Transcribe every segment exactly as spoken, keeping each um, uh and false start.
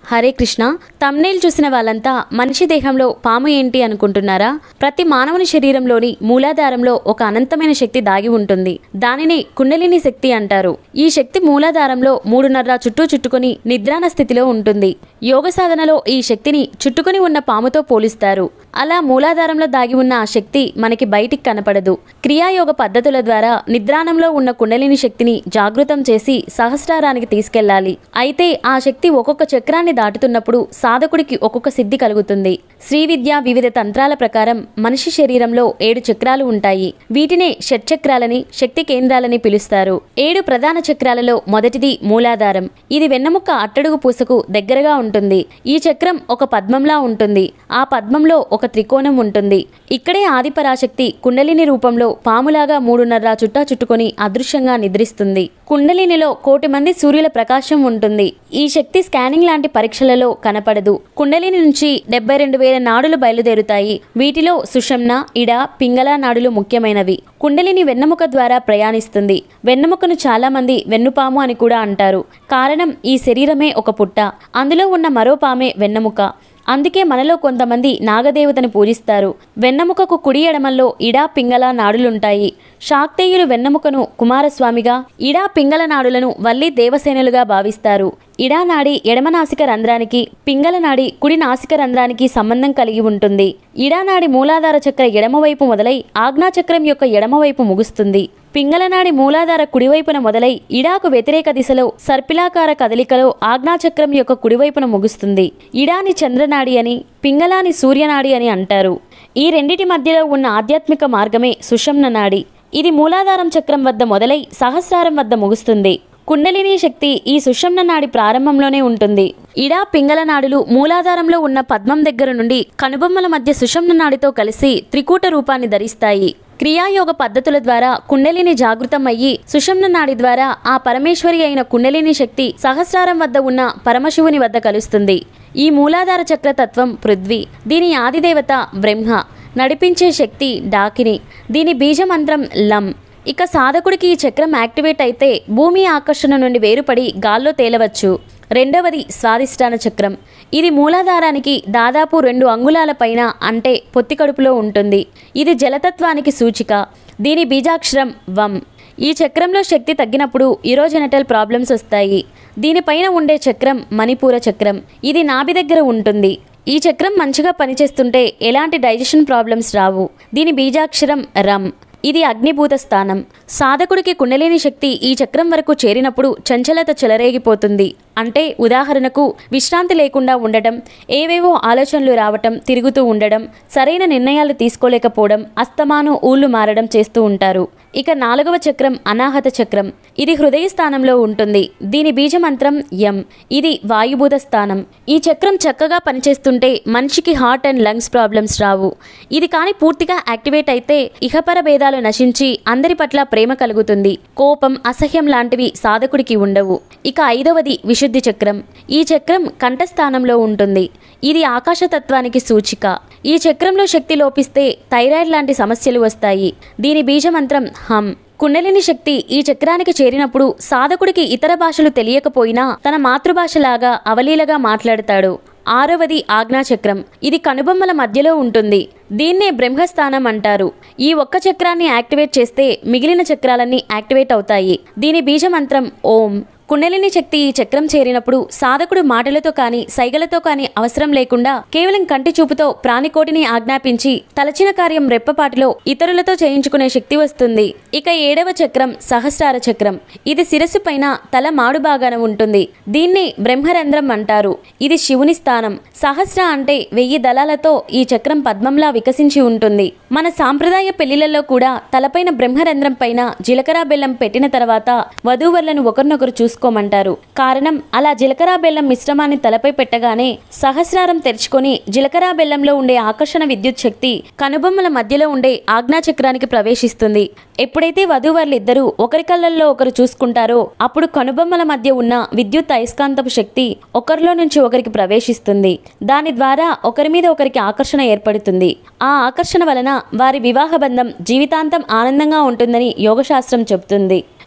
Hare Krishna. Thumbnail చూసిన వాళ్ళంతా మనిషి దేహంలో పాము ఏంటి అనుకుంటున్నారా? ప్రతి మానవుని శరీరంలోని మూలాధారంలో ఒక అనంతమైన శక్తి దాగి ఉంటుంది. దానిని కుండలిని శక్తి అంటారు. ఈ శక్తి మూలాధారంలో మూడున్నర చుట్టూ చుట్టుకొని నిద్రాణ స్థితిలో ఉంటుంది. యోగ సాధనలో ఈ శక్తిని చుట్టుకొని ఉన్న పాముతో పోలిస్తారు. అలా మూలాధారంలో దాగి ఉన్న ఆ శక్తి మనకి బయటికి కనపడదు. క్రియాయోగ పద్ధతుల ద్వారా నిద్రాణంలో ఉన్న కుండలిని శక్తిని జాగృతం చేసి సహస్రారానికి తీసుకెళ్లాలి. అయితే ఆ శక్తి ఒక్కొక్క చక్రాన్ని దాటుతున్నప్పుడు సాధకుడికి ఒక్కొక్క సిద్ధి కలుగుతుంది. శ్రీ విద్య వివిధ తంత్రాల ప్రకారం మనిషి శరీరంలో ఏడు చక్రాలు ఉంటాయి. వీటినే షట్చక్రాలని, శక్తి కేంద్రాలని పిలుస్తారు. ఏడు ప్రధాన చక్రాలలో మొదటిది మూలాధారం. ఇది వెన్నెముక అట్టడుగు పూసకు దగ్గరగా ఉంటుంది. ఈ చక్రం ఒక పద్మంలా ఉంటుంది. ఆ పద్మంలో ఒక త్రికోణం ఉంటుంది. ఇక్కడే ఆదిపరాశక్తి కుండలిని రూపంలో పాములాగా మూడున్నర చుట్టా చుట్టుకొని అదృశ్యంగా నిద్రిస్తుంది. కుండలినిలో కోటి మంది సూర్యుల ప్రకాశం ఉంటుంది. ఈ శక్తి స్కానింగ్ లాంటి పరీక్షలలో కనపడదు. కుండలిని నుంచి డెబ్బై రెండు వేల నాడులు బయలుదేరుతాయి. వీటిలో సుషుమ్న, ఇడ, పింగళ నాడులు ముఖ్యమైనవి. కుండలిని వెన్నెముక ద్వారా ప్రయాణిస్తుంది. వెన్నెముకను చాలా మంది వెన్నుపాము అని కూడా అంటారు. కారణం ఈ శరీరమే ఒక పుట్ట, అందులో ఉన్న మరో పామే వెన్నెముక. అందుకే మనలో కొంతమంది నాగదేవతను పూజిస్తారు. వెన్నెముకకు కుడి ఎడమల్లో ఇడా పింగళ నాడులుంటాయి. శాక్తేయులు వెన్నెముకను కుమారస్వామిగా, ఇడా పింగళ నాడులను వల్లి దేవసేనులుగా భావిస్తారు. ఇడా నాడి ఎడమ నాసిక రంధ్రానికి, పింగళ నాడి కుడి నాసిక రంధ్రానికి సంబంధం కలిగి ఉంటుంది. ఇడా నాడి మూలాధార చక్ర ఎడమవైపు మొదలై ఆజ్ఞాచక్రం యొక్క ఎడమవైపు ముగుస్తుంది. పింగళనాడి మూలాధార కుడివైపున మొదలై ఇడాకు వ్యతిరేక దిశలో సర్పిలాకార కదలికలో ఆజ్ఞాచక్రం యొక్క కుడివైపున ముగుస్తుంది. ఇడాని చంద్రనాడి అని, పింగళాని సూర్యనాడి అని అంటారు. ఈ రెండిటి మధ్యలో ఉన్న ఆధ్యాత్మిక మార్గమే సుషుమ్న నాడి. ఇది మూలాధారం చక్రం వద్ద మొదలై సహస్రారం వద్ద ముగుస్తుంది. కుండలిని శక్తి ఈ సుషుమ్న నాడి ప్రారంభంలోనే ఉంటుంది. ఇడా పింగళ నాడులు మూలాధారంలో ఉన్న పద్మం దగ్గర నుండి కనుబొమ్మల మధ్య సుషుమ్న నాడితో కలిసి త్రికూట రూపాన్ని ధరిస్తాయి. క్రియాయోగ పద్ధతుల ద్వారా కుండలిని జాగృతం అయ్యి సుషుమ్న నాడి ద్వారా ఆ పరమేశ్వరి అయిన కుండలిని శక్తి సహస్రారం వద్ద ఉన్న పరమశివుని వద్ద కలుస్తుంది. ఈ మూలాధార చక్రతత్వం పృథ్వీ. దీని ఆదిదేవత బ్రహ్మ. నడిపించే శక్తి డాకిని. దీని బీజమంత్రం లం. ఇక సాధకుడికి ఈ చక్రం యాక్టివేట్ అయితే భూమి ఆకర్షణ నుండి వేరుపడి గాల్లో తేలవచ్చు. రెండవది స్వాదిష్టాన చక్రం. ఇది మూలాధారానికి దాదాపు రెండు అంగుళాల పైన, అంటే పొత్తికడుపులో ఉంటుంది. ఇది జలతత్వానికి సూచిక. దీని బీజాక్షరం వం. ఈ చక్రంలో శక్తి తగ్గినప్పుడు యూరోజెనటల్ ప్రాబ్లమ్స్ వస్తాయి. దీనిపైన ఉండే చక్రం మణిపూర చక్రం. ఇది నాభి దగ్గర ఉంటుంది. ఈ చక్రం మంచిగా పనిచేస్తుంటే ఎలాంటి డైజెషన్ ప్రాబ్లమ్స్ రావు. దీని బీజాక్షరం రం. ఇది అగ్నిభూత స్థానం. సాధకుడికి కుండలిని శక్తి ఈ చక్రం వరకు చేరినప్పుడు చంచలత చెలరేగిపోతుంది. అంటే ఉదాహరణకు విశ్రాంతి లేకుండా ఉండటం, ఏవేవో ఆలోచనలు రావటం, తిరుగుతూ ఉండడం, సరైన నిర్ణయాలు తీసుకోలేకపోవడం, అస్తమాను ఊళ్ళు మారడం చేస్తూ ఉంటారు. ఇక నాలుగవ చక్రం అనాహత చక్రం. ఇది హృదయ స్థానంలో ఉంటుంది. దీని బీజమంత్రం యం. ఇది వాయుభూత స్థానం. ఈ చక్రం చక్కగా పనిచేస్తుంటే మనిషికి హార్ట్ అండ్ లంగ్స్ ప్రాబ్లమ్స్ రావు. ఇది కానీ పూర్తిగా యాక్టివేట్ అయితే ఇహపర భేదాలు నశించి అందరి పట్ల ప్రేమ కలుగుతుంది. కోపం, అసహ్యం లాంటివి సాధకుడికి ఉండవు. ఇక ఐదవది విశుద్ధి చక్రం. ఈ చక్రం కంఠస్థానంలో ఉంటుంది. ఇది ఆకాశతత్వానికి సూచిక. ఈ చక్రంలో శక్తి లోపిస్తే థైరాయిడ్ లాంటి సమస్యలు వస్తాయి. దీని బీజమంత్రం హం. కుండలిని శక్తి ఈ చక్రానికి చేరినప్పుడు సాధకుడికి ఇతర భాషలు తెలియకపోయినా తన మాతృభాషలాగా అవలీలగా మాట్లాడతాడు. ఆరవది ఆజ్ఞాచక్రం. ఇది కనుబొమ్మల మధ్యలో ఉంటుంది. దీన్నే బ్రహ్మస్థానం అంటారు. ఈ ఒక్క చక్రాన్ని యాక్టివేట్ చేస్తే మిగిలిన చక్రాలన్నీ యాక్టివేట్ అవుతాయి. దీని బీజమంత్రం ఓం. కుండలిని శక్తి ఈ చక్రం చేరినప్పుడు సాధకుడు మాటలతో కానీ సైగలతో కానీ అవసరం లేకుండా కేవలం కంటి చూపుతో ప్రాణికోటిని ఆజ్ఞాపించి తలచిన కార్యం రెప్పపాటిలో ఇతరులతో చేయించుకునే శక్తి వస్తుంది. ఇక ఏడవ చక్రం సహస్రార చక్రం. ఇది శిరస్సు పైన తల మాడు భాగాన ఉంటుంది. దీన్ని బ్రహ్మరంధ్రం అంటారు. ఇది శివుని స్థానం. సహస్ర అంటే వెయ్యి దళాలతో ఈ చక్రం పద్మంలా వికసించి ఉంటుంది. మన సాంప్రదాయ పెళ్లిళ్లలో కూడా తలపైన బ్రహ్మరంధ్రం పైన జీలకర్ర బెల్లం పెట్టిన తర్వాత వధూవరులను ఒకరినొకరు చూసుకోమంటారు. కారణం అలా జీలకర్ర బెల్లం మిశ్రమాన్ని తలపై పెట్టగానే సహస్రారం తెరుచుకొని జీలకర్ర బెల్లంలో ఉండే ఆకర్షణ విద్యుత్ శక్తి కనుబొమ్మల మధ్యలో ఉండే ఆజ్ఞాచక్రానికి ప్రవేశిస్తుంది. ఎప్పుడైతే వధూవరులు ఇద్దరూ ఒకరి కళ్ళల్లో ఒకరు చూసుకుంటారో అప్పుడు కనుబొమ్మల మధ్య ఉన్న విద్యుత్ అయస్కాంతపు శక్తి ఒకరిలో నుంచి ఒకరికి ప్రవేశిస్తుంది. దాని ద్వారా ఒకరి మీద ఒకరికి ఆకర్షణ ఏర్పడుతుంది. ఆ ఆకర్షణ వలన వారి వివాహ బంధం జీవితాంతం ఆనందంగా ఉంటుందని యోగశాస్త్రం చెబుతుంది.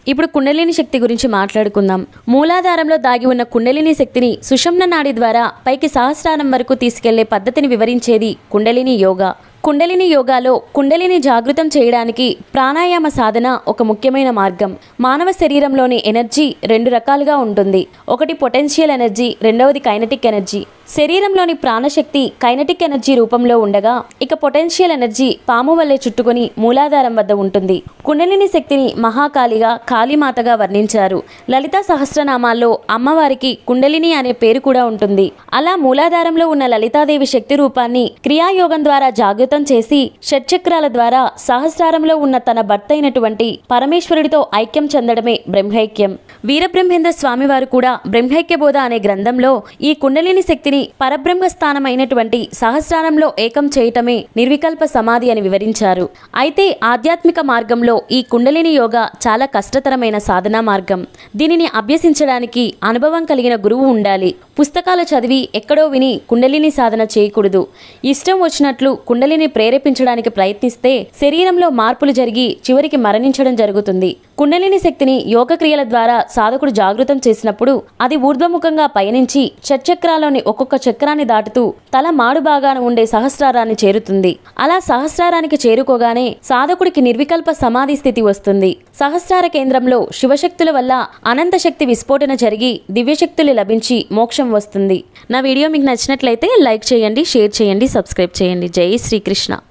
ఇప్పుడు కుండలిని శక్తి గురించి మాట్లాడుకుందాం. మూలాధారంలో దాగి ఉన్న కుండలిని శక్తిని సుషుమ్న నాడి ద్వారా పైకి సహస్రారం వరకు తీసుకెళ్లే పద్ధతిని వివరించేది కుండలిని యోగా. కుండలిని యోగాలో కుండలిని జాగృతం చేయడానికి ప్రాణాయామ సాధన ఒక ముఖ్యమైన మార్గం. మానవ శరీరంలోని ఎనర్జీ రెండు రకాలుగా ఉంటుంది. ఒకటి పొటెన్షియల్ ఎనర్జీ, రెండవది కైనటిక్ ఎనర్జీ. శరీరంలోని ప్రాణశక్తి కైనటిక్ ఎనర్జీ రూపంలో ఉండగా, ఇక పొటెన్షియల్ ఎనర్జీ పాము వల్లే చుట్టుకుని మూలాధారం వద్ద ఉంటుంది. కుండలిని శక్తిని మహాకాళిగా, కాళీమాతగా వర్ణించారు. లలితా సహస్రనామాల్లో అమ్మవారికి కుండలిని అనే పేరు కూడా ఉంటుంది. అలా మూలాధారంలో ఉన్న లలితాదేవి శక్తి రూపాన్ని క్రియాయోగం ద్వారా జాగృతం చేసి షట్చక్రాల ద్వారా సహస్రారంలో ఉన్న తన భర్త అయినటువంటి పరమేశ్వరుడితో ఐక్యం చెందడమే బ్రహ్మైక్యం. వీరబ్రహ్మేంద్ర స్వామివారు కూడా బ్రహ్మైక్య బోధ అనే గ్రంథంలో ఈ కుండలిని శక్తిని పరబ్రహ్మ స్థానమైనటువంటి సహస్రారంలో ఏకం చేయటమే నిర్వికల్ప సమాధి అని వివరించారు. అయితే ఆధ్యాత్మిక మార్గంలో ఈ కుండలిని యోగా చాలా కష్టతరమైన సాధనా మార్గం. దీనిని అభ్యసించడానికి అనుభవం కలిగిన గురువు ఉండాలి. పుస్తకాలు చదివి ఎక్కడో విని కుండలిని సాధన చేయకూడదు. ఇష్టం వచ్చినట్లు కుండలిని ప్రేరేపించడానికి ప్రయత్నిస్తే శరీరంలో మార్పులు జరిగి చివరికి మరణించడం జరుగుతుంది. కుండలిని శక్తిని యోగ క్రియల ద్వారా సాధకుడు జాగృతం చేసినప్పుడు అది ఊర్ధ్వముఖంగా పయనించి షట్చక్రాలోని ఒక్కొక్క చక్రాన్ని దాటుతూ తల మాడు భాగాన ఉండే సహస్రారాన్ని చేరుతుంది. అలా సహస్రారానికి చేరుకోగానే సాధకుడికి నిర్వికల్ప సమాధి స్థితి వస్తుంది. సహస్రార కేంద్రంలో శివశక్తుల వల్ల అనంత శక్తి విస్ఫోటన జరిగి దివ్యశక్తులు లభించి మోక్షం వస్తుంది. నా వీడియో మీకు నచ్చినట్లయితే లైక్ చేయండి, షేర్ చేయండి, సబ్స్క్రైబ్ చేయండి. జై శ్రీకృష్ణ.